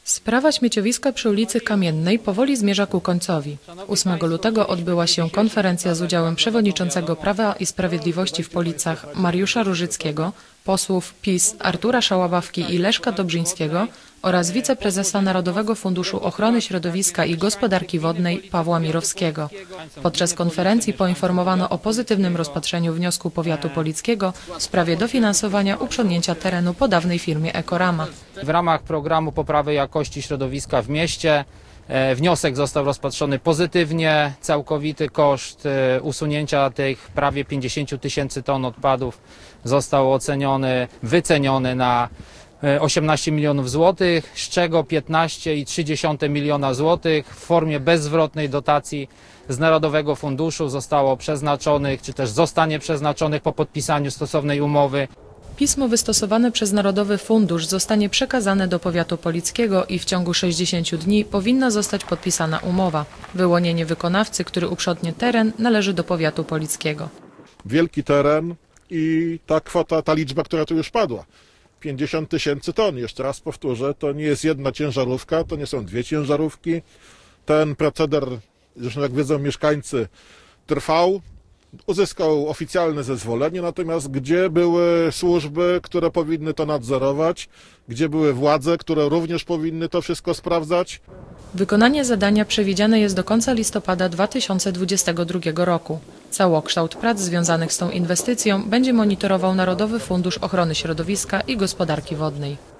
Sprawa śmieciowiska przy ulicy Kamiennej powoli zmierza ku końcowi. 8 lutego odbyła się konferencja z udziałem przewodniczącego Prawa i Sprawiedliwości w Policach Mariusza Różyckiego, posłów PiS Artura Szałabawki i Leszka Dobrzyńskiego oraz wiceprezesa Narodowego Funduszu Ochrony Środowiska i Gospodarki Wodnej Pawła Mirowskiego. Podczas konferencji poinformowano o pozytywnym rozpatrzeniu wniosku powiatu polickiego w sprawie dofinansowania uprzątnięcia terenu po dawnej firmie Ekorama. W ramach programu poprawy jakości środowiska w mieście wniosek został rozpatrzony pozytywnie. Całkowity koszt usunięcia tych prawie 50 tysięcy ton odpadów został wyceniony na 18 milionów złotych, z czego 15,3 miliona złotych w formie bezzwrotnej dotacji z Narodowego Funduszu zostało przeznaczonych, czy też zostanie przeznaczonych po podpisaniu stosownej umowy. Pismo wystosowane przez Narodowy Fundusz zostanie przekazane do powiatu polickiego i w ciągu 60 dni powinna zostać podpisana umowa. Wyłonienie wykonawcy, który uprzątnie teren, należy do powiatu polickiego. Wielki teren i ta kwota, ta liczba, która tu już padła. 50 tysięcy ton, jeszcze raz powtórzę, to nie jest jedna ciężarówka, to nie są dwie ciężarówki. Ten proceder, zresztą jak wiedzą mieszkańcy, trwał, uzyskał oficjalne zezwolenie, natomiast gdzie były służby, które powinny to nadzorować, gdzie były władze, które również powinny to wszystko sprawdzać? Wykonanie zadania przewidziane jest do końca listopada 2022 roku. Całokształt prac związanych z tą inwestycją będzie monitorował Narodowy Fundusz Ochrony Środowiska i Gospodarki Wodnej.